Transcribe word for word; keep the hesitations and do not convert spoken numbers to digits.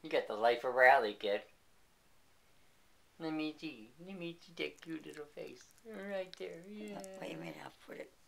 You got the life of Raleigh, kid. Let me see. Let me see that cute little face. Right there, yeah. Wait a minute, I'll put it.